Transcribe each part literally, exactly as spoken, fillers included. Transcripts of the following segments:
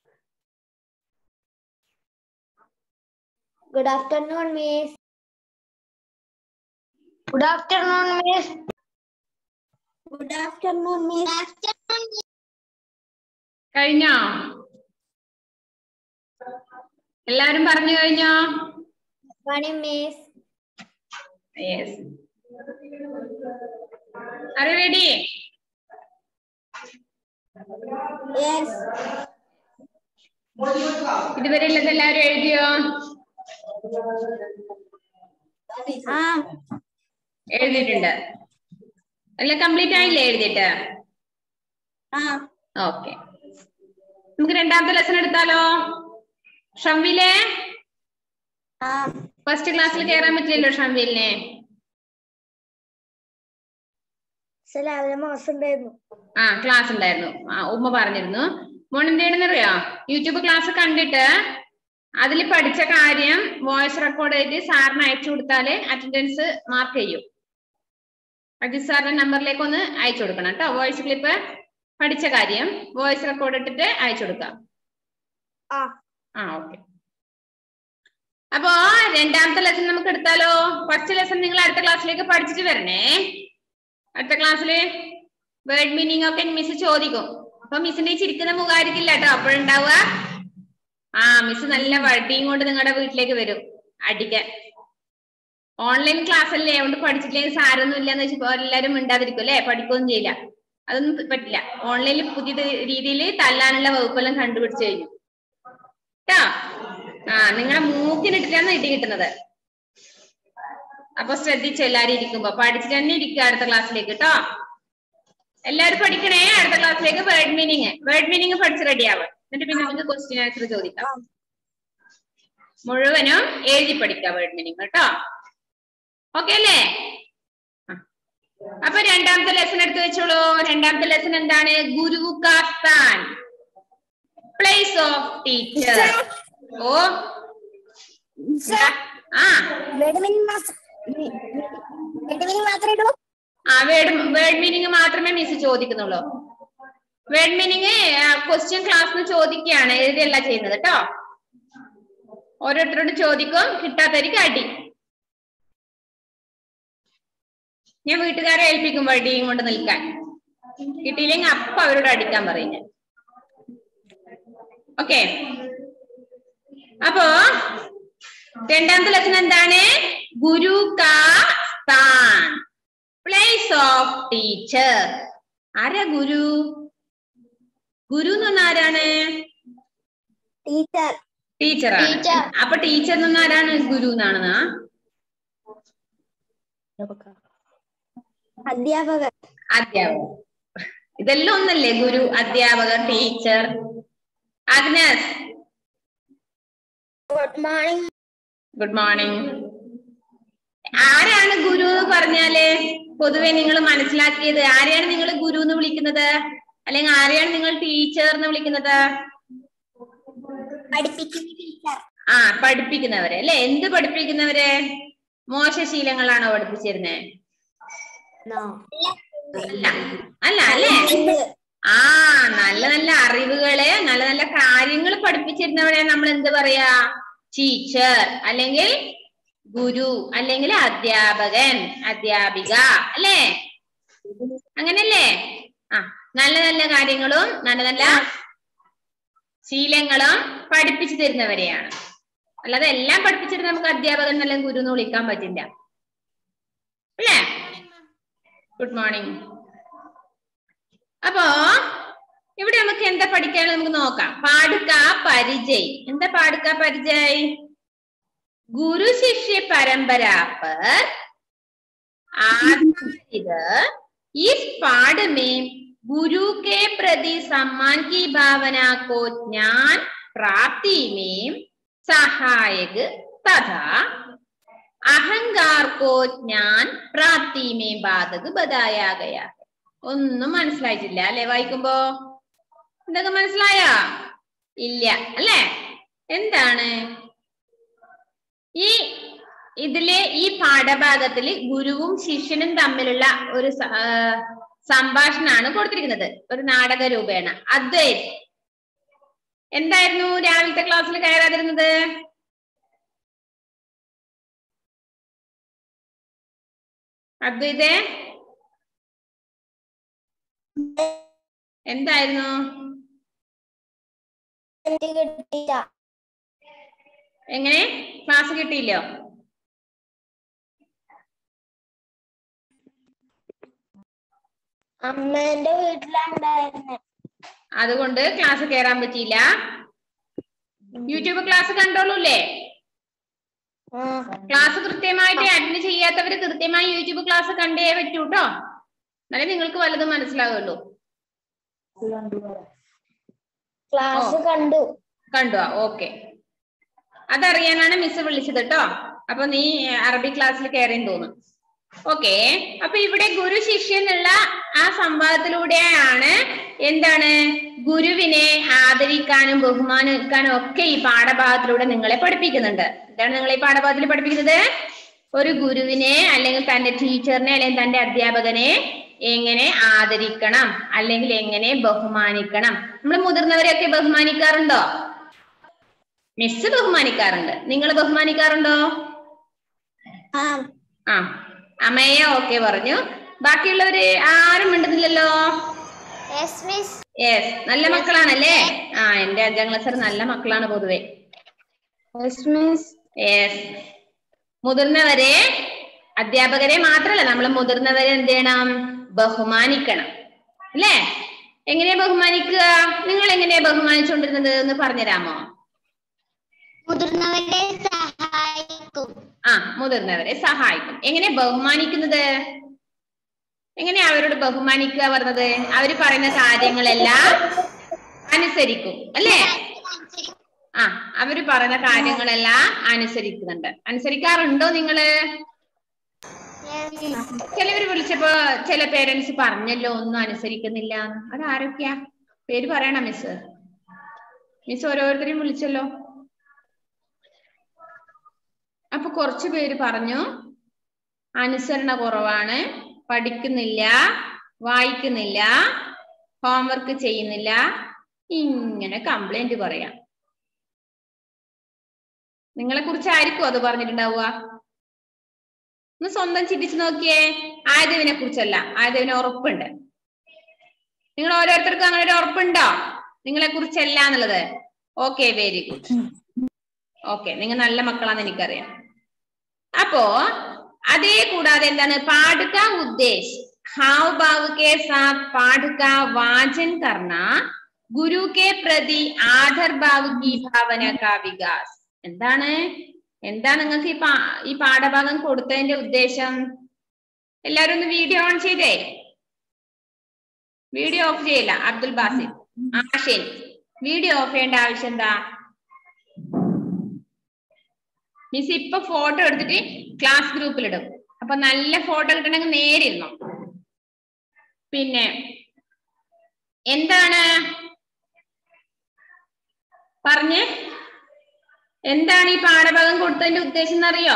Good afternoon, Miss. Good afternoon, Miss. Good afternoon, Miss. കഴിഞ്ഞോ? എല്ലാവരും പറഞ്ഞു കഴിഞ്ഞോ? Morning, Miss. Yes. Are you ready? Yes. ഇതുവരെ ഉള്ളത് എല്ലാവരും എഴുതിയോ? Ah. എഴുതിയിട്ടുണ്ട്. എല്ലാം കംപ്ലീറ്റ് ആയില്ലേ എഴുതിയിട്ട്? Ah. ഓക്കെ, നമുക്ക് രണ്ടാമത്തെ ലെസൺ എടുത്താലോ? ഷംവിലെ Ah. ഫസ്റ്റ് ക്ലാസ്സിൽ കയറാൻ പറ്റില്ലല്ലോ ഷംവിലിനെ? രാവിലെ മാസം ഉണ്ടായിരുന്നു. ആ ക്ലാസ് ഉണ്ടായിരുന്നു. ആ ഉമ്മ പറഞ്ഞിരുന്നു. മോൻ എന്ത് ചെയ്യണമെന്നറിയോ? യൂട്യൂബ് ക്ലാസ് കണ്ടിട്ട് അതിൽ പഠിച്ച കാര്യം വോയിസ് റെക്കോർഡ് ചെയ്ത് സാറിന് അയച്ചു കൊടുത്താല് അറ്റൻഡൻസ് മാർക്ക് ചെയ്യും. അജിത് സാറിന്റെ നമ്പറിലേക്ക് ഒന്ന് അയച്ചു കൊടുക്കണം കേട്ടോ. വോയിസ് ക്ലിപ്പ് പഠിച്ച കാര്യം വോയിസ് റെക്കോർഡ് ഇട്ടിട്ട് അയച്ചു കൊടുക്കാം. ആ ഓക്കെ. അപ്പോ രണ്ടാമത്തെ ലെസൺ നമുക്ക് എടുത്താലോ? ഫസ്റ്റ് ലെസൺ നിങ്ങൾ അടുത്ത ക്ലാസ്സിലേക്ക് പഠിച്ചിട്ട് വരണേ. അടുത്ത ക്ലാസ്സില് വേർഡ് മീനിങ് ഒക്കെ മിസ് ചോദിക്കും. അപ്പൊ മിസ്സിന്റെ ചിരിക്കുന്ന മുഖായിരിക്കില്ല കേട്ടോ അപ്പോഴുണ്ടാവുക. ആ മിസ് നല്ല വടിയും കൊണ്ട് നിങ്ങളുടെ വീട്ടിലേക്ക് വരും അടിക്കാൻ. ഓൺലൈൻ ക്ലാസ് അല്ലേ, അതുകൊണ്ട് പഠിച്ചിട്ടില്ലെങ്കിൽ സാരൊന്നും ഇല്ലാന്ന് വെച്ചപ്പോ എല്ലാരും മിണ്ടാതിരിക്കും അല്ലെ, പഠിക്കുകയൊന്നും ചെയ്യില്ല. അതൊന്നും പറ്റില്ല. ഓൺലൈനിൽ പുതിയ രീതിയിൽ തല്ലാനുള്ള വകുപ്പെല്ലാം കണ്ടുപിടിച്ചു കഴിഞ്ഞു കേട്ടോ. ആ നിങ്ങളെ മൂക്കിനിട്ടിട്ടാണ് ഇടി കിട്ടുന്നത്. അപ്പൊ ശ്രദ്ധിച്ചു എല്ലാരും ഇരിക്കുമ്പോ പഠിച്ചിട്ട് തന്നെ ഇരിക്കുക അടുത്ത ക്ലാസ്സിലേക്ക് കേട്ടോ. എല്ലാവരും പഠിക്കണേ. അടുത്ത ക്ലാസ്സിലേക്ക് വേർഡ് മീനിങ് വേർഡ് മീനിങ് പഠിച്ച് റെഡിയാവും. എന്നിട്ട് പിന്നെ നമുക്ക് ക്വസ്റ്റ്യൻ ആൻസർ ചോദിക്കാം. മുഴുവനും എഴുതി പഠിക്കാം വേർഡ് മീനിങ് കേട്ടോ. ഓക്കെ അല്ലേ? അപ്പൊ രണ്ടാമത്തെ ലെസൺ എടുത്ത് വെച്ചോളൂ. രണ്ടാമത്തെ ലെസൺ എന്താണ്? ഗുരു കാ സ്ഥാൻ, പ്ലേസ് ഓഫ് ടീച്ചർ. ഓ ആ ആ വേർഡ് വേർഡ് മീനിങ് മാത്രമേ മിസ് ചോദിക്കുന്നുള്ളൂ. വേർഡ് മീനിങ് ക്വസ്റ്റ്യൻ ക്ലാസ്സിന് ചോദിക്കുകയാണ്, എഴുതിയല്ല ചെയ്യുന്നത് കേട്ടോ. ഓരോരുത്തരോട് ചോദിക്കും, കിട്ടാത്തവർക്ക് അടി. ഞാൻ വീട്ടുകാരെ ഏൽപ്പിക്കും വടിയും കൊണ്ട് നിൽക്കാൻ. കിട്ടിയില്ലെങ്കിൽ അപ്പൊ അവരോട് അടിക്കാൻ പറയും ഞാൻ. ഓക്കെ, അപ്പോ രണ്ടാമത്തെ ലെസൺ എന്താണ്? ഗുരു കാ സ്ഥാൻ, പ്ലേസ് ഓഫ് ടീച്ചർ. ആരാ ഗുരു? ഗുരു എന്ന് പറഞ്ഞാൽ ആരാണ്? ടീച്ചർ. ടീച്ചറാണ്. അപ്പൊ ടീച്ചർ എന്ന് പറഞ്ഞാൽ ആരാണ്? ഗുരു എന്നാണെന്നാ? അധ്യാപകർ. അധ്യാപകർ. ഇതെല്ലാം ഒന്നല്ലേ? ഗുരു, അധ്യാപകർ, teacher. Agnes good morning. Good morning. ആരാണ് ഗുരു എന്ന് പറഞ്ഞാല് പൊതുവെ നിങ്ങൾ മനസ്സിലാക്കിയത്? ആരെയാണ് നിങ്ങൾ ഗുരു എന്ന് വിളിക്കുന്നത്? അല്ലെങ്കിൽ ആരെയാണ് നിങ്ങൾ ടീച്ചർ എന്ന് വിളിക്കുന്നത്? ആ പഠിപ്പിക്കുന്നവരെ അല്ലെ? എന്ത് പഠിപ്പിക്കുന്നവരെ? മോശശീലങ്ങളാണോ പഠിപ്പിച്ചിരുന്നേ? അല്ല അല്ല അല്ലേ? ആ നല്ല നല്ല അറിവുകള്, നല്ല നല്ല കാര്യങ്ങൾ പഠിപ്പിച്ചിരുന്നവരെ നമ്മൾ എന്ത് പറയാ? ടീച്ചർ, അല്ലെങ്കിൽ ഗുരു, അല്ലെങ്കിൽ അധ്യാപകൻ, അധ്യാപിക അല്ലേ? അങ്ങനല്ലേ? ആ നല്ല നല്ല കാര്യങ്ങളും നല്ല നല്ല ശീലങ്ങളും പഠിപ്പിച്ചു തരുന്നവരെയാണ്. അല്ലാതെ എല്ലാം പഠിപ്പിച്ചിട്ട് നമുക്ക് അധ്യാപകൻ അല്ലെങ്കിൽ ഗുരു എന്ന് വിളിക്കാൻ പറ്റില്ല അല്ലേ? Good morning. അപ്പോ ഇവിടെ നമുക്ക് എന്താ പഠിക്കാനുള്ള നമുക്ക് നോക്കാം. പാടുക പരിചയ്. എന്താ പാടുക പരിചയ്? गुरु शिष्य परंपरा पर आधारित इस पाठ में गुरु के प्रति सम्मान की भावना को ज्ञान प्राप्ति में सहायक तथा अहंकार को ज्ञान प्राप्ति में बाधक बताया गया है. ഒന്നും മനസ്സിലായിട്ടില്ല അല്ലെ? വായിക്കുമ്പോ എന്തൊക്കെ മനസ്സിലായോ? ഇല്ല അല്ലേ? എന്താണ് ഈ ഇതിലെ ഈ പാഠഭാഗത്തില് ഗുരുവും ശിഷ്യനും തമ്മിലുള്ള ഒരു സംഭാഷണമാണ് കൊടുത്തിരിക്കുന്നത്, ഒരു നാടക രൂപേണ. അദ്വൈത് എന്തായിരുന്നു രാവിലത്തെ ക്ലാസ്സിൽ കയറാതിരുന്നത്? അദ്വൈതേ എന്തായിരുന്നു? എങ്ങനെ ക്ലാസ് കിട്ടിയില്ലോ? അമ്മേന്റെ വീട്ടിലുണ്ടായിരുന്നെ. അതുകൊണ്ട് ക്ലാസ് കയറാൻ പറ്റിയില്ല. യൂട്യൂബ് ക്ലാസ് കണ്ടോളൂല്ലേ? ക്ലാസ് കൃത്യമായിട്ട് അറ്റൻഡ് ചെയ്യാത്തവര് കൃത്യമായി യൂട്യൂബ് ക്ലാസ് കണ്ടേ പറ്റൂ കേട്ടോ. എന്നാലേ നിങ്ങൾക്ക് വല്ലതും മനസ്സിലാവുള്ളൂ. ക്ലാസ് കണ്ടു കണ്ടോ? ഓക്കെ, അതറിയാനാണ് മിസ് വിളിച്ചത് കേട്ടോ. അപ്പൊ നീ അറബി ക്ലാസ്സിൽ കയറിയെന്ന് തോന്നുന്നു. ഓക്കെ, അപ്പൊ ഇവിടെ ഗുരു ശിഷ്യനുള്ള ആ സംവാദത്തിലൂടെയാണ് എന്താണ് ഗുരുവിനെ ആദരിക്കാനും ബഹുമാനിക്കാനും ഒക്കെ ഈ പാഠഭാഗത്തിലൂടെ നിങ്ങളെ പഠിപ്പിക്കുന്നുണ്ട്. എന്താണ് നിങ്ങൾ ഈ പാഠഭാഗത്തിൽ പഠിപ്പിക്കുന്നത്? ഒരു ഗുരുവിനെ അല്ലെങ്കിൽ തന്റെ ടീച്ചറിനെ അല്ലെങ്കിൽ തന്റെ അധ്യാപകനെ എങ്ങനെ ആദരിക്കണം അല്ലെങ്കിൽ എങ്ങനെ ബഹുമാനിക്കണം. നമ്മൾ മുതിർന്നവരെയൊക്കെ ബഹുമാനിക്കാറുണ്ടോ? മിസ് ബഹുമാനിക്കാറുണ്ട്. നിങ്ങൾ ബഹുമാനിക്കാറുണ്ടോ? ആ, അമ്മയെ ഓക്കെ പറഞ്ഞു. ബാക്കിയുള്ളവര് ആരും മിണ്ടുന്നില്ലല്ലോ. യെസ്, നല്ല മക്കളാണല്ലേ? ആ, എന്റെ അഞ്ചാം ക്ലാസ് നല്ല മക്കളാണ് പൊതുവെ. യെസ്, മുതിർന്നവരെ അധ്യാപകരെ മാത്രല്ല നമ്മൾ മുതിർന്നവരെ എന്ത് ചെയ്യണം? ബഹുമാനിക്കണം അല്ലേ? എങ്ങനെയാ ബഹുമാനിക്കുക? നിങ്ങൾ എങ്ങനെയാ ബഹുമാനിച്ചുകൊണ്ടിരുന്നത് എന്ന് പറഞ്ഞുതരാമോ? മുതിർന്നവരെ സഹായിക്കും. ആ, മുതിർന്നവരെ സഹായിക്കും. എങ്ങനെ ബഹുമാനിക്കുന്നത്? എങ്ങനെയാ അവരോട് ബഹുമാനിക്കുക പറഞ്ഞത്? അവര് പറയുന്ന കാര്യങ്ങളെല്ലാം അനുസരിക്കും അല്ലേ? ആ, അവര് പറയുന്ന കാര്യങ്ങളെല്ലാം അനുസരിക്കുന്നുണ്ട്. അനുസരിക്കാറുണ്ടോ നിങ്ങള്? ചിലവര് വിളിച്ചപ്പോ ചില പേരൻസ് പറഞ്ഞല്ലോ ഒന്നും അനുസരിക്കുന്നില്ല. അതാരൊക്കെയാ? പേര് പറയണം മിസ്. മിസ് ഓരോരുത്തരെയും വിളിച്ചല്ലോ. അപ്പൊ കുറച്ചു പേര് പറഞ്ഞു അനുസരണ കുറവാണ്, പഠിക്കുന്നില്ല, വായിക്കുന്നില്ല, ഹോംവർക്ക് ചെയ്യുന്നില്ല, ഇങ്ങനെ കംപ്ലൈന്റ് പറയാം. നിങ്ങളെ കുറിച്ചായിരിക്കും അത് പറഞ്ഞിട്ടുണ്ടാവുക. ഒന്ന് സ്വന്തം ചിന്തിച്ചു നോക്കിയേ. ആയദേവിനെ കുറിച്ചല്ല, ആയദേവിന് ഉറപ്പുണ്ട്. നിങ്ങൾ ഓരോരുത്തർക്കും അങ്ങനെ ഒരു ഉറപ്പുണ്ടോ നിങ്ങളെ കുറിച്ചല്ല എന്നുള്ളത്? Okay, very good. ഓക്കെ, നിങ്ങൾ നല്ല മക്കളാന്ന് എനിക്കറിയാം. അപ്പോ അതേ കൂടാതെ എന്താണ് പാഠക ഉദ്ദേശ് हाव भाव के साथ पाठ का वाचन करना गुरु के प्रति आदर भाव की भावना का विकास. എന്താണ് എന്താ നിങ്ങൾക്ക് ഈ പാ ഈ പാഠഭാഗം കൊടുത്തതിന്റെ ഉദ്ദേശം? എല്ലാരും ഒന്ന് വീഡിയോ ഓൺ ചെയ്തേ. വീഡിയോ ഓഫ് ചെയ്യില്ല. അബ്ദുൽ ബാസിൽ, ആശേൻ, വീഡിയോ ഓഫ് ചെയ്യേണ്ട ആവശ്യം എന്താ? മിസ് ഇപ്പൊ ഫോട്ടോ എടുത്തിട്ട് ക്ലാസ് ഗ്രൂപ്പിലിടും. അപ്പൊ നല്ല ഫോട്ടോ കിട്ടണമെങ്കിൽ നേരിരുന്നു. പിന്നെ എന്താണ് പറഞ്ഞേ? എന്താണ് ഈ പാഠഭാഗം കൊടുത്തതിന്റെ ഉദ്ദേശം എന്നറിയോ?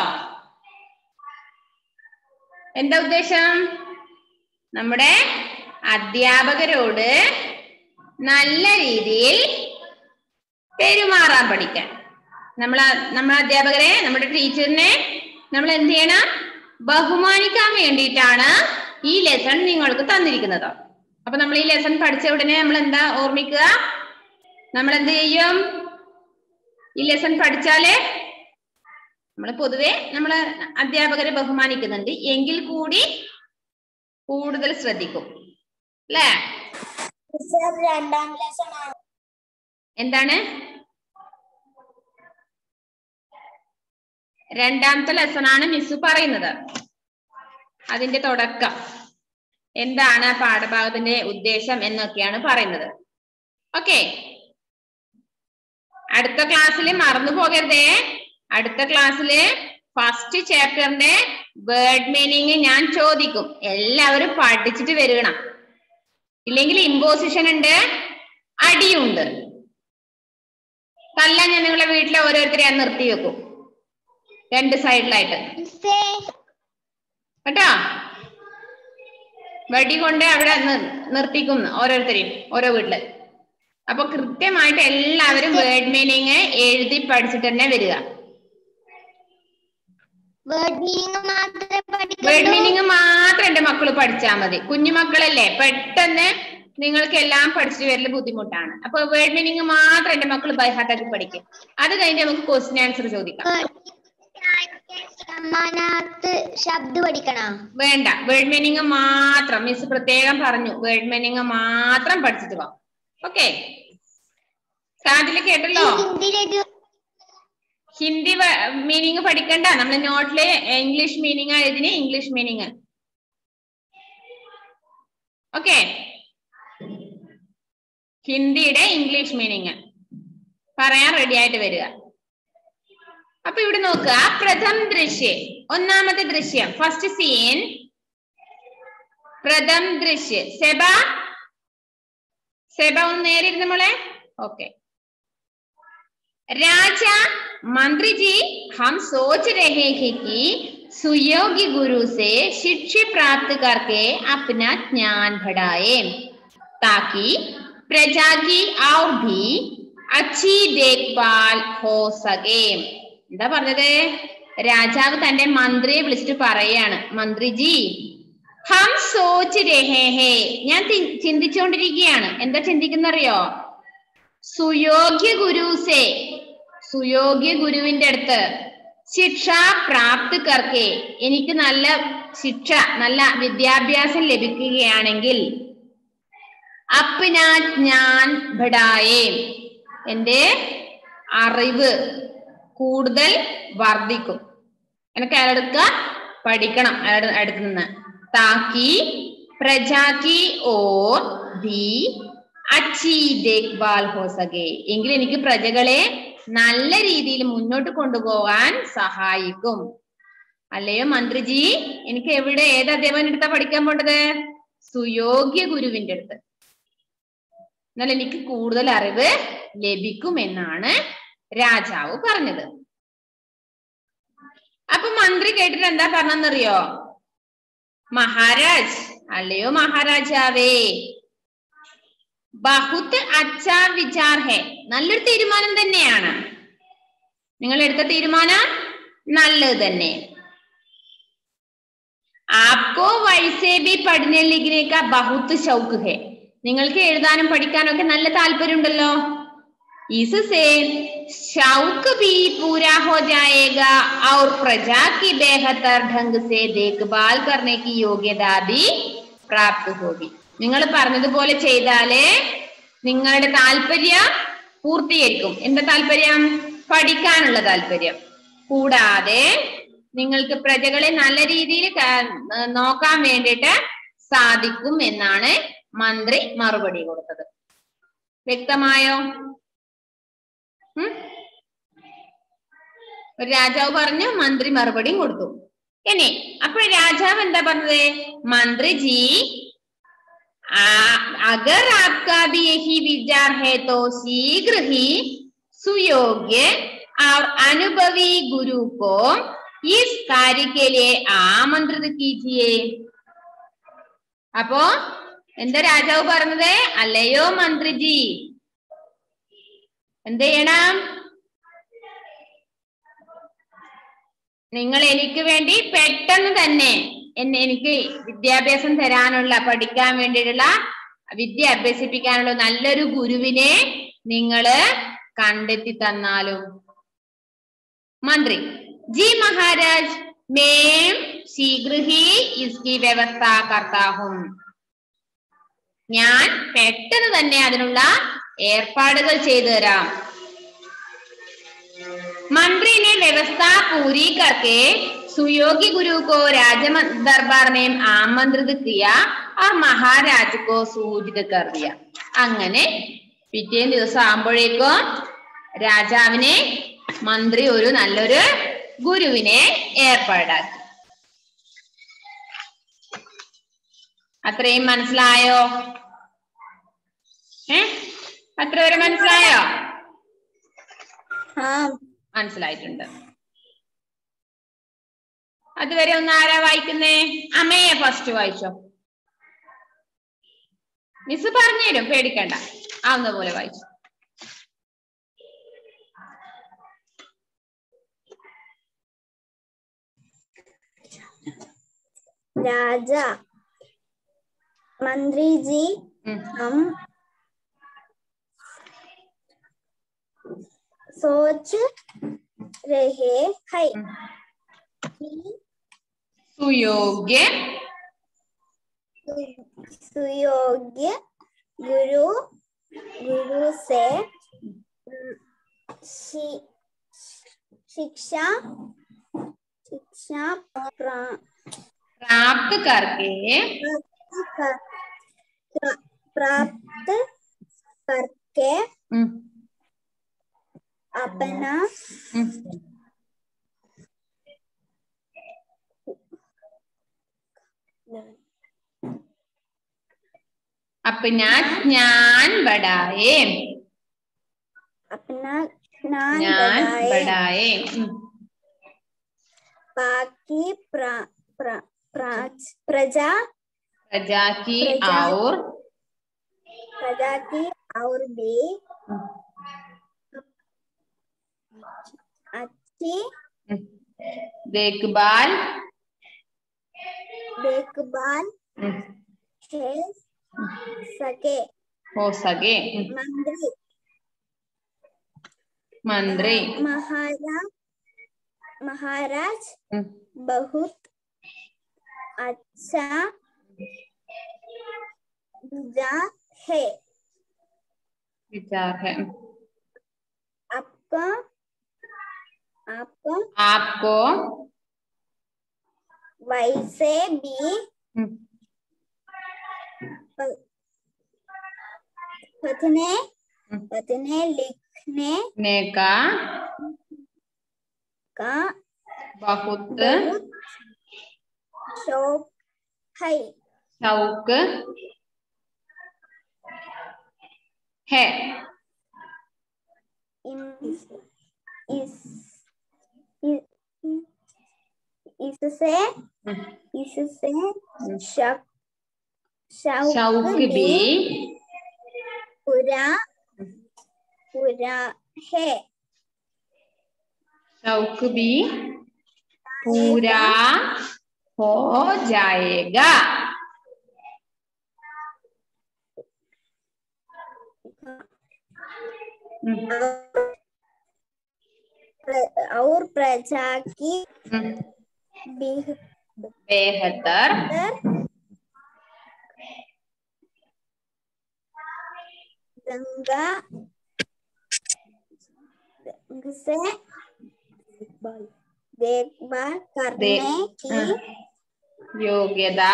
എന്താ ഉദ്ദേശം? നമ്മുടെ അധ്യാപകരോട് നല്ല രീതിയിൽ പെരുമാറാൻ പഠിക്കാൻ. നമ്മളെ നമ്മളെ അധ്യാപകരെ, നമ്മുടെ ടീച്ചറിനെ നമ്മൾ എന്ത് ചെയ്യണം? ബഹുമാനിക്കാൻ വേണ്ടിയിട്ടാണ് ഈ ലെസൺ നിങ്ങൾക്ക് തന്നിരിക്കുന്നത്. അപ്പൊ നമ്മൾ ഈ ലെസൺ പഠിച്ച ഉടനെ നമ്മൾ എന്താ ഓർമ്മിക്കുക? നമ്മൾ എന്ത് ചെയ്യും? ഈ ലെസൺ പഠിച്ചാല് നമ്മൾ പൊതുവെ നമ്മള് അധ്യാപകരെ ബഹുമാനിക്കുന്നുണ്ട്, എങ്കിൽ കൂടി കൂടുതൽ ശ്രദ്ധിക്കും അല്ലേ? രണ്ടാം ലെസൺ എന്താണ്? രണ്ടാമത്തെ ലെസൺ ആണ് മിസ് പറയുന്നത്. അതിന്റെ തുടക്കം എന്താണ് പാഠഭാഗത്തിന്റെ ഉദ്ദേശം എന്നൊക്കെയാണ് പറയുന്നത്. ഓക്കെ, അടുത്ത ക്ലാസ്സിൽ മറന്നു പോകരുതേ. അടുത്ത ക്ലാസ്സില് ഫസ്റ്റ് ചാപ്റ്ററിന്റെ വേർഡ് മീനിങ് ഞാൻ ചോദിക്കും. എല്ലാവരും പഠിച്ചിട്ട് വരണം. ഇല്ലെങ്കിൽ ഇമ്പോസിഷൻ ഉണ്ട്, അടിയുണ്ട്. തല്ല ഞാൻ നിങ്ങളെ വീട്ടിലെ ഓരോരുത്തരെ നിർത്തി വെക്കും രണ്ട് സൈഡിലായിട്ട് കേട്ടോ. വടി കൊണ്ട് അവിടെ നിർത്തിക്കും ഓരോരുത്തരെയും ഓരോ വീട്ടില്. അപ്പൊ കൃത്യമായിട്ട് എല്ലാവരും വേർഡ് മീനിങ് എഴുതി പഠിച്ചിട്ട് തന്നെ വരിക. വേർഡ് മീനിങ് മാത്രമേ വേർഡ് മീനിങ് മാത്രം എന്റെ മക്കള് പഠിച്ചാൽ മതി. കുഞ്ഞുമക്കളല്ലേ, പെട്ടെന്ന് നിങ്ങൾക്ക് എല്ലാം പഠിച്ചു വരല് ബുദ്ധിമുട്ടാണ്. അപ്പൊ വേർഡ് മീനിങ് മാത്രം എന്റെ മക്കൾ ബൈ ഹാർട്ടാക്കി പഠിക്കും. അത് കഴിഞ്ഞ് നമുക്ക് ക്വസ്റ്റ്യൻ ആൻസർ ചോദിക്കാം. ശബ്ദ പഠിക്കണം വേണ്ട, വേർഡ് മീനിങ് മാത്രം. മിസ് പ്രത്യേകം പറഞ്ഞു, വേർഡ് മീനിങ് മാത്രം പഠിച്ചിട്ട് പോവാം. ഓക്കെ, കാതില് കേട്ടല്ലോ. ഹിന്ദി മീനിങ് പഠിക്കണ്ട, നമ്മള് നോട്ടില് ഇംഗ്ലീഷ് മീനിങ് ആയതിന് ഇംഗ്ലീഷ് മീനിങ്. ഓക്കെ, ഹിന്ദിയുടെ ഇംഗ്ലീഷ് മീനിങ് പറയാൻ റെഡി ആയിട്ട് വരിക. അപ്പൊ ഇവിടെ നോക്കുക, പ്രഥം ദൃശ്യം, ഒന്നാമത്തെ ദൃശ്യം, ഫസ്റ്റ് സീൻ. പ്രഥം ദൃശ്യ, സെബ സെബ ഒന്ന് നേരിരുന്നു മോളെ. ഓക്കെ, राजा मंत्री जी हम सोच रहे हैं कि सुयोग्य गुरु से शिक्षा प्राप्त करके अपना ज्ञान बढ़ाए ताकि प्रजा की और भी अच्छी देखभाल हो सके. എന്താ പറഞ്ഞത്? രാജാവ് തന്റെ മന്ത്രിയെ വിളിച്ചിട്ട് പറയാണ്, മന്ത്രിജി ഹം സോച്ച് രഹേ ഹേ, ഞാൻ ചിന്തിച്ചുകൊണ്ടിരിക്കുകയാണ്. എന്താ ചിന്തിക്കുന്നറിയോ? സുയോഗ്യ ഗുരുസേ, സുയോഗ്യ ഗുരുവിന്റെ അടുത്ത് ശിക്ഷ പ്രാപ്തി കർക്കെ, എനിക്ക് നല്ല ശിക്ഷ, നല്ല വിദ്യാഭ്യാസം ലഭിക്കുകയാണെങ്കിൽ അപ്നാ ജ്ഞാൻ ബഡായേ, എന്റെ അറിവ് കൂടുതൽ വർദ്ധിക്കും. എനിക്ക് അയാളെടുക്ക പഠിക്കണം, അയാളുടെ അടുത്ത് നിന്ന്. താക്കി പ്രജാക്കി ഓർ ഭി അച്ചി ദേഖ്ഭാൽ ഹോ സകെ, എങ്കിൽ എനിക്ക് പ്രജകളെ നല്ല രീതിയിൽ മുന്നോട്ട് കൊണ്ടുപോകാൻ സഹായിക്കും. അല്ലയോ മന്ത്രിജി, എനിക്ക് എവിടെ ഏത് അധ്യാപകന്റെ അടുത്താ പഠിക്കാൻ പോണ്ടത്? സുയോഗ്യ ഗുരുവിന്റെ അടുത്ത്. എന്നാൽ എനിക്ക് കൂടുതൽ അറിവ് ലഭിക്കും എന്നാണ് രാജാവ് പറഞ്ഞത്. അപ്പൊ മന്ത്രി കേട്ടിട്ട് എന്താ പറഞ്ഞെന്നറിയോ? മഹാരാജ്, അല്ലയോ മഹാരാജാവേ, ബഹുത് അച്ഛാ വിചാർ ഹെ, നല്ലൊരു തീരുമാനം തന്നെയാണ്. നിങ്ങൾ എടുത്ത തീരുമാനം നല്ലത് തന്നെ. ആപ്കോ വൈസേ ഭി പഠനെ ലിഖനെ കാ ബഹുത് ശൗക്ക് ഹെ, നിങ്ങൾക്ക് എഴുതാനും പഠിക്കാനും ഒക്കെ നല്ല താല്പര്യം ഉണ്ടല്ലോ. इससे शौक भी पूरा हो जाएगा और प्रजा की बेहतर ढंग से देखभाल करने की योग्यता भी प्राप्त होगी. നിങ്ങൾ പറഞ്ഞതുപോലെ ചെയ്താലേ നിങ്ങളുടെ താല്പര്യം പൂർത്തീകരിക്കും. എന്താ താല്പര്യം? പഠിക്കാനുള്ള താല്പര്യം. കൂടാതെ നിങ്ങൾക്ക് പ്രജകളെ നല്ല രീതിയിൽ നോക്കാൻ വേണ്ടിയിട്ട് സാധിക്കും എന്നാണ് മന്ത്രി മറുപടി കൊടുത്തത്. വ്യക്തമായോ? ഒരു രാജാവ് പറഞ്ഞു, മന്ത്രി മറുപടിയും കൊടുത്തു. ഇനി അപ്പോൾ രാജാവ് എന്താ പറഞ്ഞത്? മന്ത്രിജി अगर आपका भी यही विचार है तो शीघ्र ही सुयोग्य और अनुभवी गुरु को इस कार्य के लिए आमंत्रित कीजिए. അപ്പോ എന്താ രാജാവ് പറഞ്ഞത്? അല്ലയോ മന്ത്രിജി, എന്ത് ചെയ്യണം? നിങ്ങൾ എനിക്ക് വേണ്ടി പെട്ടെന്ന് തന്നെ എന്നെ എനിക്ക് വിദ്യാഭ്യാസം തരാനുള്ള, പഠിക്കാൻ വേണ്ടിയിട്ടുള്ള, വിദ്യ അഭ്യസിപ്പിക്കാനുള്ള നല്ലൊരു ഗുരുവിനെ നിങ്ങള് കണ്ടെത്തി തന്നാലും. മന്ത്രി ജി മഹാരാജ് മേം ശീഘ്ര ഹി ഇസ്കി വ്യവസ്ഥ കർത്താ ഹും, ഞാൻ പെട്ടെന്ന് തന്നെ അതിനുള്ള ഏർപ്പാടുകൾ ചെയ്തു തരാം. मंत्री ने व्यवस्था पूरी करके सुयोग्य गुरु को राज दरबार में आमंत्रित किया और महाराज को सूचित कर दिया. അങ്ങനെ പിറ്റേ ദിവസം ആകുമ്പോഴേക്കും രാജാവിനെ മന്ത്രി ഒരു നല്ലൊരു ഗുരുവിനെ ഏർപ്പാടാക്കി. അത്രയും മനസ്സിലായോ? ഏ അത്ര വരെ മനസ്സിലായോ? മനസ്സിലായിട്ടുണ്ട്. അതുവരെ ഒന്ന് ആരാ വായിക്കുന്നേ? അമ്മയെ ഫസ്റ്റ് വായിച്ചോ. മിസ് പറഞ്ഞുതരും, പേടിക്കണ്ട. ആവുന്ന പോലെ വായിച്ചു. राजा मंत्री जी हम सोच रहे हैं कि सुयोग्य सुयोग्य गुरु गुरु से शि- शिक्षा शिक्षा प्रा- प्राप्त करके प्राप्त करके हम्म, अपना हम्म, अपना ज्ञान बढ़ाए अपना ज्ञान ज्ञान बढ़ाए बढ़ाए हम्म, बाकी प्रा, प्रा, प्रा- प्रजा प्रजा की प्रजा और प्रजा की और भी अच्छी देखभाल देखभाल हम्म, है सके हो सके मंत्री मंत्री महाराज महाराज हम्म, बहुत अच्छा विचार है विचार है आपका आपको आपको वैसे भी हम्म, पढ़ने पढ़ने लिखने ने का का बहुत बहुत शौक है शौक है इन इस इ- इससे इससे शक शौक शौक भी भी पूरा पूरा है शौक भी पूरा हो जाएगा हम्म, और प्रजा की हम्म, बेहतर बेहतर गंगा से देखभाल करने देख- की हाँ। योग्यता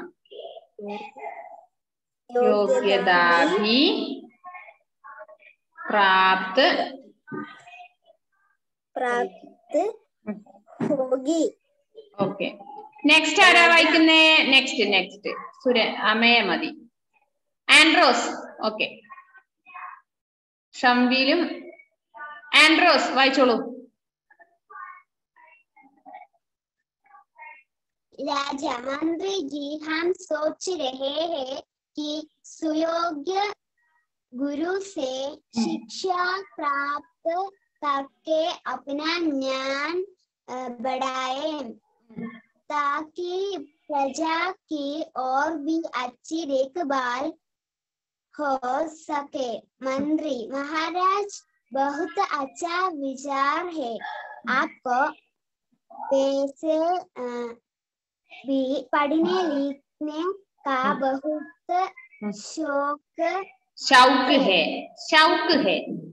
योग्यता भी भी प्राप्त प्राप्त होगी ഓക്കെ നെക്സ്റ്റ് ആരാ വായിക്കുന്നേ നെക്സ്റ്റ് നെക്സ്റ്റ് സുര അമയ മതി ആൻഡ്രോസ് ഓക്കെ ഷംബിലും ആൻഡ്രോസ് വായിച്ചോളൂ राजा मंत्री जी हम सोच रहे हैं कि सुयोग्य गुरु से शिक्षा प्राप्त करके अपना ज्ञान अ, बढ़ाएं ताकि प्रजा की और भी अच्छी देखभाल हो सके मंत्री महाराज बहुत अच्छा विचार है आपको वैसे अ, भी पढ़ने लिखने का बहुत शौक शौक है शौक है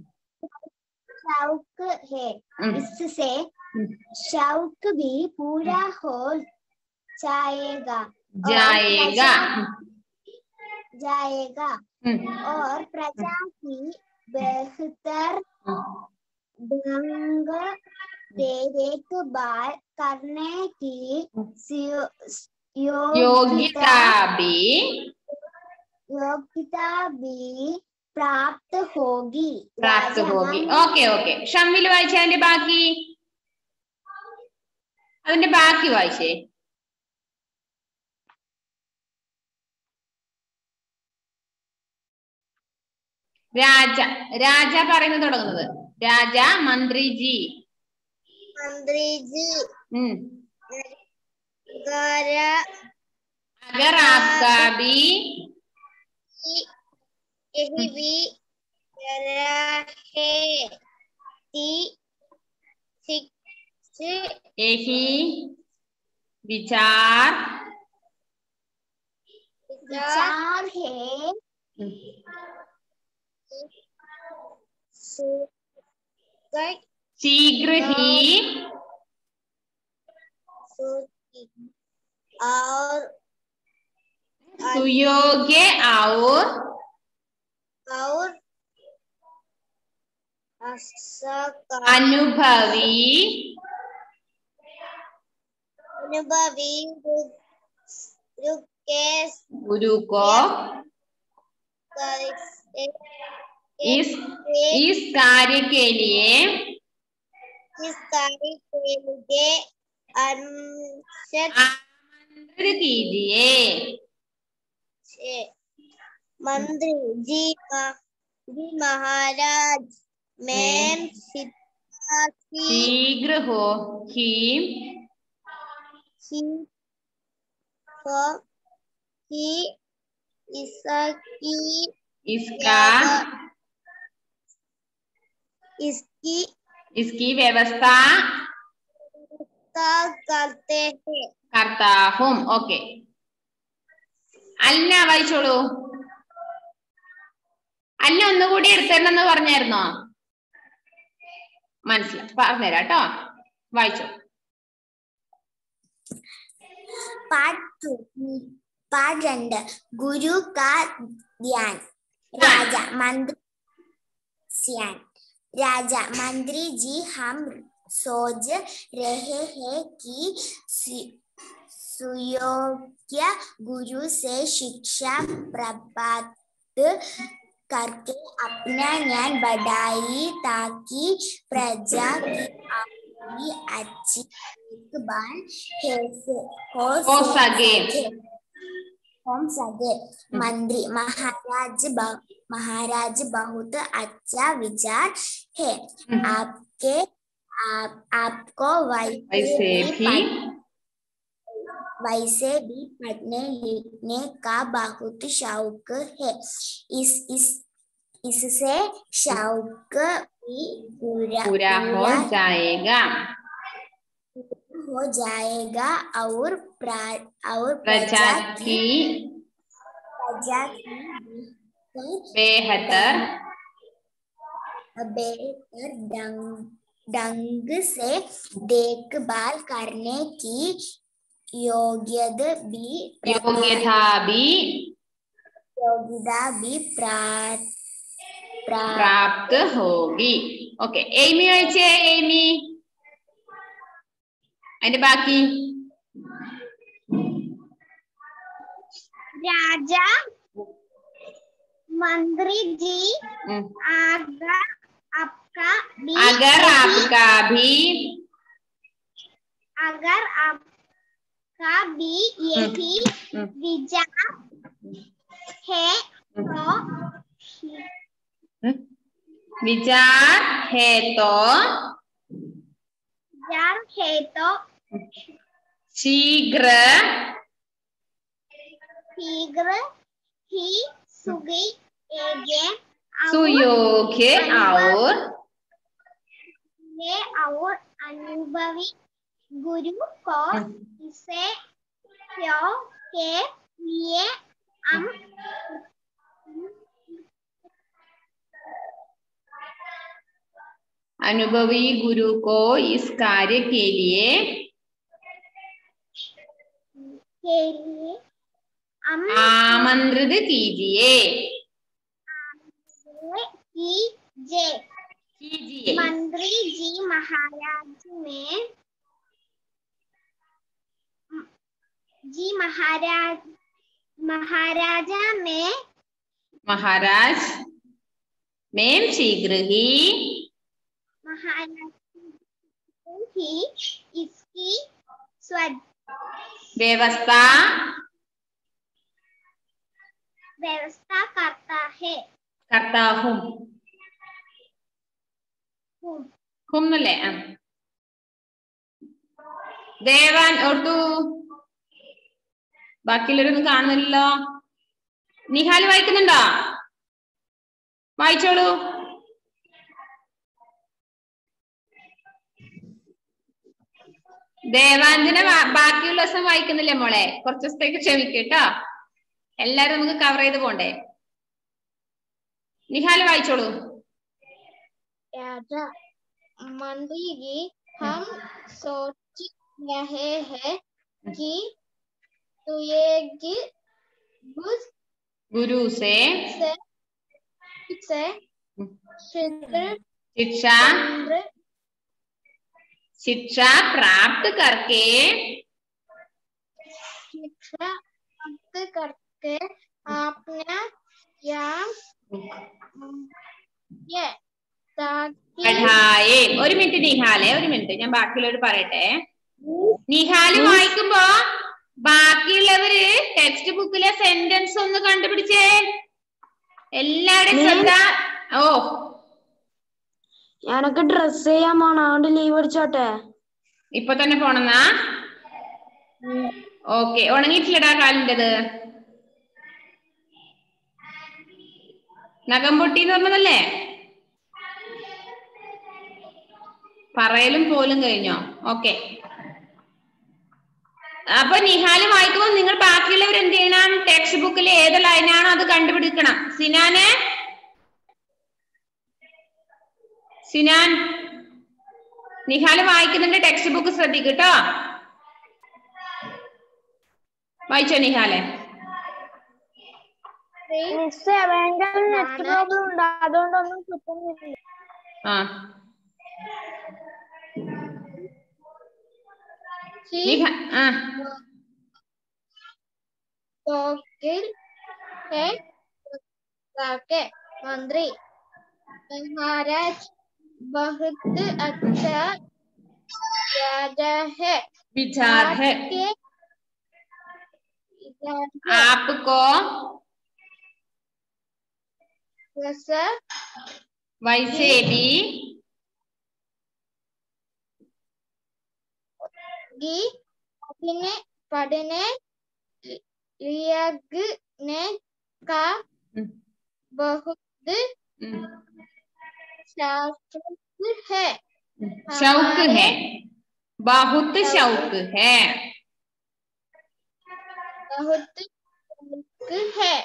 शौक है हम्म, इससे हम्म, शौक भी पूरा हो जाएगा और जाएगा प्रजा- जाएगा हम्म, और प्रजा की बेहतर ढंग से देखभाल करने की सियो- योग्यता योग्यता भी योग्यता भी प्राप्त होगी प्राप्त राजा होगी मंत्री ഓക്കെ ഓക്കെ ഷമ്മിൽ വായിച്ച അതിന്റെ ബാക്കി അതിന്റെ ബാക്കി വായിച്ചേ രാജ രാജ പറയുന്നത് തുടങ്ങുന്നത് രാജ മന്ത്രി ജി मंत्री जी ഉം अगर अगर आपका भी यही भी है ती यही विचार विचार है शीघ्र ही और सुयोग्य और और अनुभवी अनुभवी गुरु को इस इस कार्य के लिए इस कार्य के लिए आमंत्रित कीजिए मंत्री जी जी महाराज मैं शीघ्र हो ही ही इसकी इसका इसकी इसकी व्यवस्था करते हैं करता हूँ ओके അല്ല വായിച്ചോളൂ അല്ല ഒന്നുകൂടി എടുത്തരണമെന്ന് പറഞ്ഞായിരുന്നോ മനസ്സിലായി പറഞ്ഞുതരാം കേട്ടോ വായിച്ചോ पाठ पाठ രണ്ട് गुरु का ध्यान राजा मंत्री सियान राजा मंत्री जी हम सोच रहे हैं कि सुयोग्य गुरु से शिक्षा प्राप्त करके अपना ज्ञान बढ़ाई ताकि प्रजा की अच्छी देखभाल हो हो सके हो सके मंत्री महाराज महाराज बहुत अच्छा विचार है आपके आप, आपको वैसे भी वैसे भी पढ़ने लिखने का बहुत शौक है इस इस इससे शौक भी पूरा पूरा हो जाएगा हो जाएगा और प्रा, और प्रजा की प्रजा की बेहतर बेहतर ढंग ढंग से देखभाल करने की योग्यता भी योग्यता भी योग्यता भी प्राप्त प्राप्त होगी ओके एमी वाയിച്ചേ एमी അതിന്റെ ബാക്കി राजा मंत्री जी अगर आपका भी अगर आपका भी अगर आपका भी यही विचार है तो विचार है तो विचार है तो शीघ्र शीघ्र ही सुगी सुयोग्य और ये और अनुभवी गुरु को इसे के लिए हम अनुभवी गुरु को इस कार्य के लिए के लिए हम आमंत्रित कीजिए कीजिए कीजिए मंत्री जी महाराज में जी महाराज महाराजा में महाराज में शीघ्र ही महाराज ही इसकी व्यवस्था व्यवस्था करता है करता हूं हूं नले देवान और तू ബാക്കിയുള്ളവരൊന്നും കാണുന്നില്ലല്ലോ. നിഹാല് വായിക്കുന്നുണ്ടോ? വായിച്ചോളൂ. ദേവാഞ്ജന ബാക്കിയുള്ള ദിവസം വായിക്കുന്നില്ലേ മോളെ? കുറച്ച് ദിവസത്തേക്ക് ക്ഷമിക്കട്ടോ, എല്ലാരും നമുക്ക് കവർ ചെയ്ത് പോണ്ടേ. നിഹാല് വായിച്ചോളൂ. राजा मंत्री जी हम सोच रहे हैं कि तुएगी गुरु से से, से शिक्षा शिक्षा प्राप्त करके शिक्षा प्राप्त करके आपने ज्ञान ये പഠായേ. ഒരു മിനിറ്റ് നിഹാലെ, ഒരു മിനിറ്റ് ഞാൻ ബാക്കിയുള്ളവർ പറയട്ടെ. നിഹാല് വായിക്കുമ്പോ ബാക്കിയുള്ളവര് ടെക്സ്റ്റ് ബുക്കിലെ സെന്റൻസ് ഒന്ന് കണ്ടുപിടിച്ചേ. എല്ലാവരും ശ്രദ്ധ. ഓ ഞാനൊക്കെ ഡ്രസ് ചെയ്യാൻ പോണ, അതുകൊണ്ട് ലീവ് അടിച്ചോട്ടെ. ഇപ്പൊ തന്നെ പോണെന്നാ? ഓക്കെ. ഉണങ്ങിയിട്ടില്ലടാ കാലിൻ്റെത്. നഖം പൊട്ടിന്ന് പറഞ്ഞതല്ലേ? പറയലും പോലും കഴിഞ്ഞോ? ഓക്കെ. അപ്പൊ നിഹാല് വായിക്കുമ്പോൾ നിങ്ങൾ ബാക്കിയുള്ളവർ എന്ത് ചെയ്യണം? ടെക്സ്റ്റ് ബുക്കിൽ ഏത് ലൈനാണോ അത് കണ്ടുപിടിക്കണം. സിനാനെ, സിനാൻ നിഹാല് വായിക്കുന്നുണ്ട്, ടെക്സ്റ്റ് ബുക്ക് ശ്രദ്ധിക്കട്ടോ. വായിച്ചോ നിഹാലെ? അതുകൊണ്ടൊന്നും കിട്ടുന്നില്ല. ആ मंत्री महाराज बहुत अच्छा राजा है, विचार है आपको वैसे भी पढ़ने पढ़ने लिखने का बहुत शौक है शौक है बहुत शौक है बहुत शौक है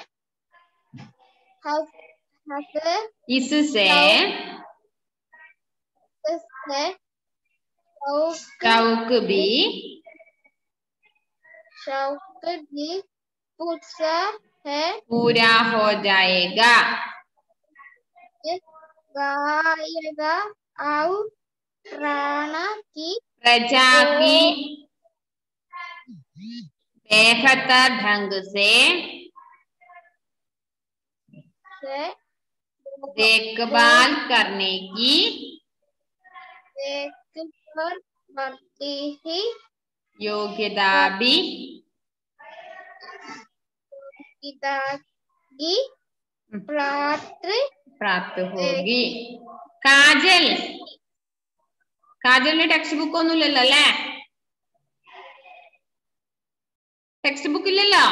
इससे शौक भी शौक भी पूरा है पूरा हो जाएगा गाएगा और प्राण की प्रजा की बेहतर ढंग से देखभाल करने की देखभाल करती ही योग्यता भी योग्यता की प्राप्त प्राप्त होगी. काजल काजल ने ടെക്സ്റ്റ് ബുക്ക് ഒന്നും ഇല്ലല്ലോ അല്ലേ? ടെക്സ്റ്റ് ബുക്ക് ഇല്ലല്ലോ?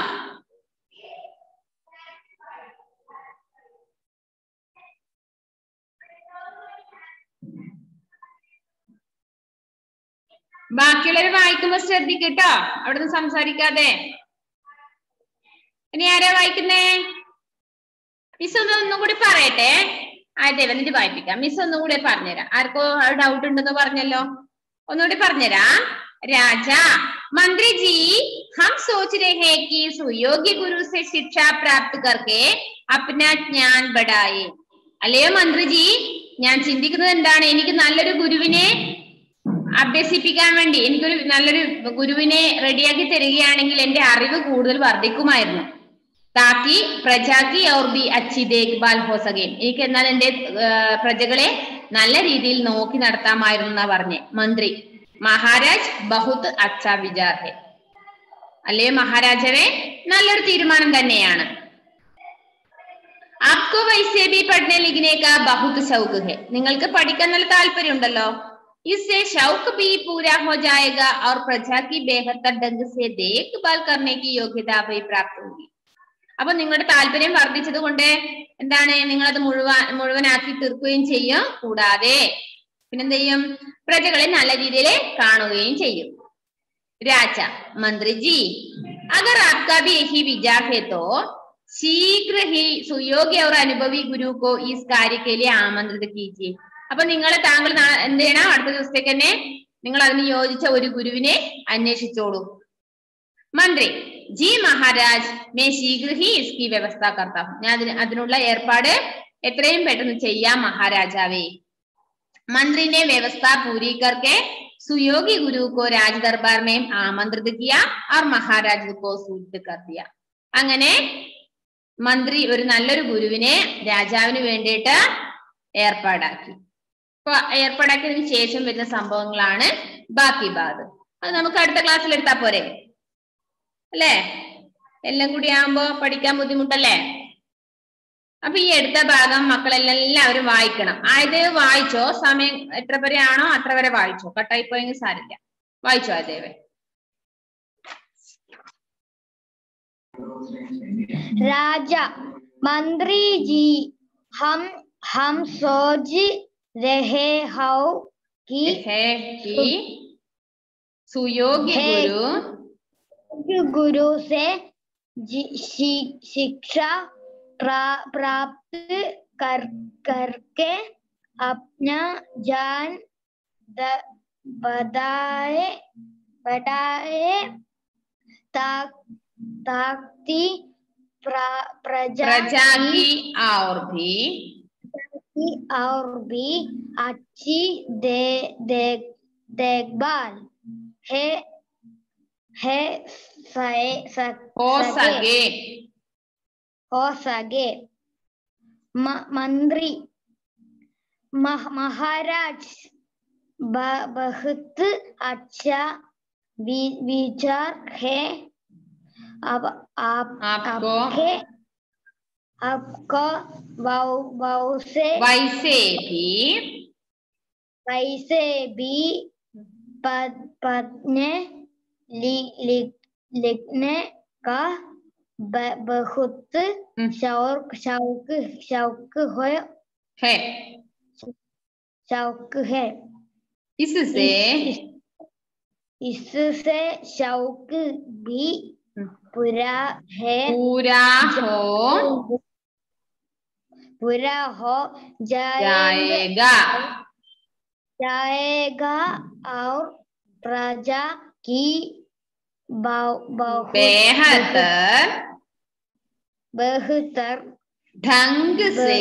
ബാക്കിയുള്ളവർ വായിക്കുമ്പോ ശ്രദ്ധിക്കട്ടോ, അവിടുന്ന് സംസാരിക്കാതെ. ഇനി ആരാ വായിക്കുന്നേ? മിസ് ഒന്ന് ഒന്നും കൂടി പറയട്ടെ. ആദ്യം എന്നിട്ട് വായിപ്പിക്കാം. മിസ് ഒന്നും കൂടി പറഞ്ഞുതരാം. ആർക്കോ ഡൗട്ട് ഉണ്ടെന്ന് പറഞ്ഞല്ലോ, ഒന്നുകൂടി പറഞ്ഞുതരാം. राजा मंत्री जी हम सोच रहे हैं कि सुयोग्य गुरु से शिक्षा प्राप्त करके अपना ज्ञान बढ़ाए. അല്ലയോ മന്ത്രിജി, ഞാൻ ചിന്തിക്കുന്നത് എന്താണ്, എനിക്ക് നല്ലൊരു ഗുരുവിനെ അഭ്യസിപ്പിക്കാൻ വേണ്ടി എനിക്കൊരു നല്ലൊരു ഗുരുവിനെ റെഡിയാക്കി തരികയാണെങ്കിൽ എന്റെ അറിവ് കൂടുതൽ വർദ്ധിക്കുമായിരുന്നു. താക്കി പ്രജാക്കി ഔർ ബി അച്ചി ദേഖ്ഭാൽ ഹോ സകെ, എനിക്ക് എന്നാൽ എന്റെ പ്രജകളെ നല്ല രീതിയിൽ നോക്കി നടത്താമായിരുന്നു എന്നാ പറഞ്ഞേ മന്ത്രി. മഹാരാജ് ബഹുത് അച്ഛാ വിചാർ ഹെ, അല്ലേ മഹാരാജാവേ നല്ലൊരു തീരുമാനം തന്നെയാണ്. आपको वैसे भी पढ़ने लिखने का बहुत शौक है. നിങ്ങൾക്ക് പഠിക്കാൻ നല്ല താല്പര്യം ഉണ്ടല്ലോ. इससे शौक भी पूरा हो जाएगा और प्रजा की बेहतर ढंग से देखभाल करने की योग्यता भी प्राप्त होगी. അപ്പൊ നിങ്ങളുടെ താല്പര്യം വർദ്ധിച്ചത് കൊണ്ട് എന്താണ് നിങ്ങൾ അത് മുഴുവൻ മുഴുവനാക്കി തീർക്കുകയും ചെയ്യും. കൂടാതെ പിന്നെന്ത് ചെയ്യും? പ്രജകളെ നല്ല രീതിയിൽ കാണുകയും ചെയ്യും. രാജ मंत्री जी अगर आपका भी यही विचार है तो शीघ्र ही सुयोग्य और अनुभवी गुरु को इस कार्य के लिए आमंत्रित कीजिए. അപ്പൊ നിങ്ങൾ താങ്കൾ എന്ത് ചെയ്യണം? അടുത്ത ദിവസത്തേക്ക് തന്നെ നിങ്ങൾ അതിന് യോജിച്ച ഒരു ഗുരുവിനെ അന്വേഷിച്ചോളൂ. മന്ത്രി ജി മഹാരാജ് മേ ശീഘ്ര ഹി ഇസ്കി വ്യവസ്ഥ കർത്താ ഹൂം. ഞാൻ അതിന് അതിനുള്ള ഏർപ്പാട് എത്രയും പെട്ടെന്ന് ചെയ്യാം മഹാരാജാവേ. मंत्री ने व्यवस्था पूरी करके सुयोगी गुरु को राज दरबार में आमंत्रित किया और महाराज को सूचित कर दिया. അങ്ങനെ മന്ത്രി ഒരു നല്ലൊരു ഗുരുവിനെ രാജാവിന് വേണ്ടിയിട്ട് ഏർപ്പാടാക്കി. അപ്പൊ ഏർപ്പാടാക്കിയതിനു ശേഷം വരുന്ന സംഭവങ്ങളാണ് ബാക്കി ഭാഗം. അത് നമുക്ക് അടുത്ത ക്ലാസ്സിൽ എടുത്താ പോരെ അല്ലേ? എല്ലാം കൂടി ആകുമ്പോ പഠിക്കാൻ ബുദ്ധിമുട്ടല്ലേ? അപ്പൊ ഈ എടുത്ത ഭാഗം മക്കളെല്ലാവരും വായിക്കണം. ആയത് വായിച്ചോ, സമയം എത്ര വരെ ആണോ അത്ര വരെ വായിച്ചോ. കട്ടായി പോയെങ്കിൽ സാരില്ല, വായിച്ചോ ആദ്യമേ. राजा मंत्री जी हम हम सोच रहे हो कि है कि सुयोग्य गुरु गुरु से शिक्षा प्राप्त कर करके अपना जान बढ़ाए बढ़ाए ताक ताकि प्रजा, प्रजा की और भी और भी अच्छी दे देख देखभाल है है हो सके हो सके. मंत्री महाराज बहुत अच्छा विचार है. अब आप आपको आपके आपको वाव वाव से वैसे भी वैसे भी पद पढ़ने लि, लि, लिखने का बहुत शौक शौक शौक है शौक है. इससे इस, इससे शौक भी पूरा है पूरा हो पूरा हो जाएगा जाएगा और प्रजा की बेहतर बेहतर ढंग से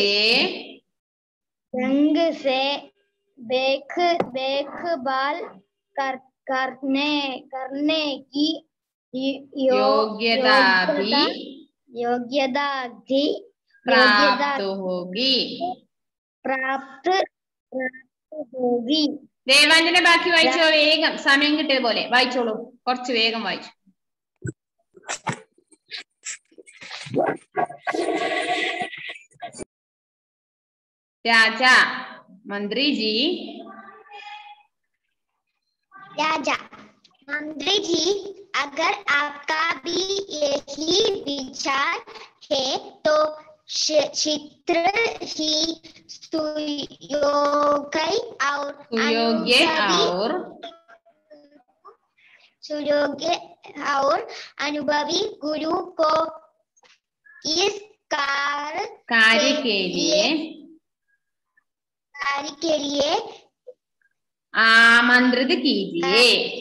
ढंग से देख देखभाल कर करने करने की योग्यता भी योग्यता भी प्राप्त होगी प्राप्त होगी. ദേവാഞ്ജനെ ബാക്കി വായിച്ചോ വേഗം, സമയം കിട്ടിയ പോലെ വായിച്ചോളൂ, കുറച്ച് വേഗം വായിച്ചു. രാജാ मंत्री जी राजा मंत्री जी अगर आपका भी यही विचार है तो चित्र ही सुयोग्य और सुयोग्य और सुयोग्य और अनुभवी गुरु को इस कार्य कार्य के लिए कार्य के लिए आमंत्रित कीजिए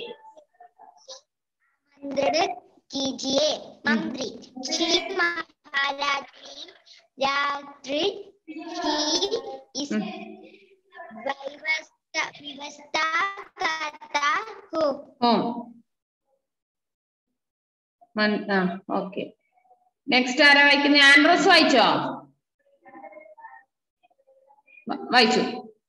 आमंत्रित कीजिए. मंत्री श्री महाराज रात्रि की इस व्यवस्था व्यवस्था करता हूँ. ഓക്കെ, നെക്സ്റ്റ് ആരാ വായിക്കുന്നത്? ആൻഡ്രോസ് വായിച്ചോ? വായിച്ചു.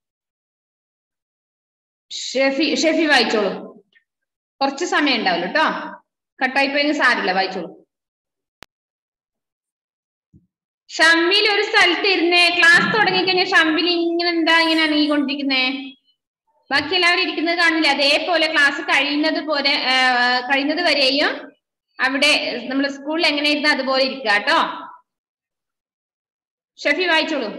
ഷെഫി ഷെഫി വായിച്ചോളൂ, കുറച്ച് സമയം ഉണ്ടാവില്ല കേട്ടോ, കട്ടായി പോയെങ്കിൽ സാരില്ല, വായിച്ചോളൂ. ഷമ്മിൽ ഒരു സ്ഥലത്ത് ഇരുന്നേ. ക്ലാസ് തുടങ്ങി കഴിഞ്ഞാൽ ഷമ്മിൽ ഇങ്ങനെ എന്താ ഇങ്ങനെ അനങ്ങിക്കൊണ്ടിരിക്കുന്നേ? ബാക്കി എല്ലാവരും ഇരിക്കുന്നത് കാണില്ല. അതേപോലെ ക്ലാസ് കഴിയുന്നത് പോലെ കഴിയുന്നത് വരെയും അവിടെ നമ്മൾ സ്കൂളിൽ എങ്ങനെ ഇരുന്ന അതുപോലെ ഇരിക്കുക കേട്ടോ. ഷഫി വായിച്ചോളൂ.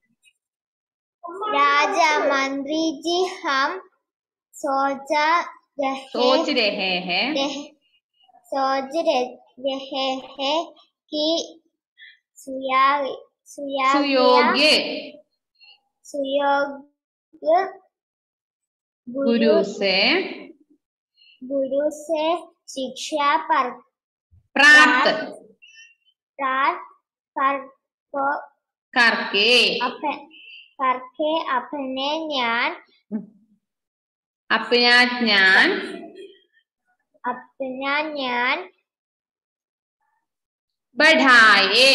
राजा मंत्री जी हम सोचा रहे सोच रहे हैं सोच रहे हैं कि सुया सुयोग्य सुयोग्य गुरु से गुरु से शिक्षा पर प्राप्त प्राप्त करके करके अपने ज्ञान अपना ज्ञान अपना ज्ञान बढ़ाए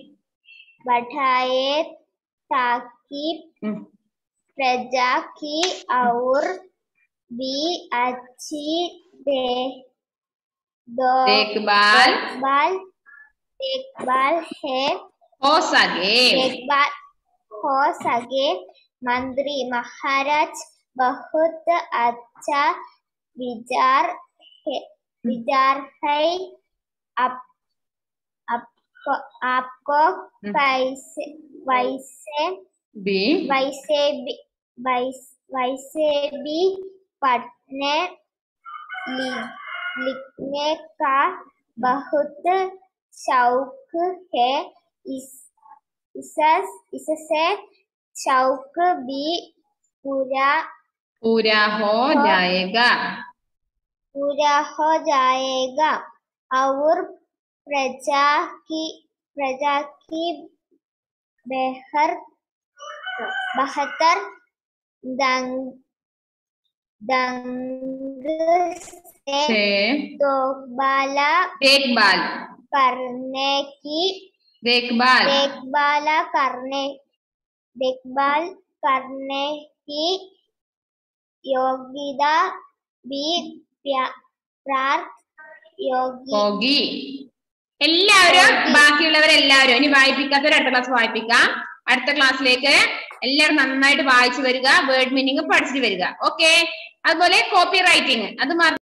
बढ़ाए ताकि प्रजा की और भी अच्छी दे दो देखभाल देखभाल है हो सके देखभाल हो सके। मंत्री महाराज बहुत अच्छा विचार है विचार है। आप, आपको आपको वैसे वैसे भी वैसे भी वैसे भी पढ़ने लिखने का बहुत शौक है। इस इससे शौक भी पूरा पूरा हो जाएगा पूरा हो जाएगा और प्रजा की प्रजा की बेहतर बेहतर दंग दंग से देखभाल देखभाल करने की देखभाल देखभाल करने देखभाल करने की योग्यता भी प्राप्त होगी। എല്ലാവരും ബാക്കിയുള്ളവരെല്ലാവരും ഇനി വായിപ്പിക്കാത്തവർ അടുത്ത ക്ലാസ് വായിപ്പിക്കാം. അടുത്ത ക്ലാസ്സിലേക്ക് എല്ലാവരും നന്നായിട്ട് വായിച്ചു വരിക, വേർഡ് മീനിങ് പഠിച്ചിട്ട് വരിക. ഓക്കെ. അതുപോലെ കോപ്പി റൈറ്റിംഗ് അത്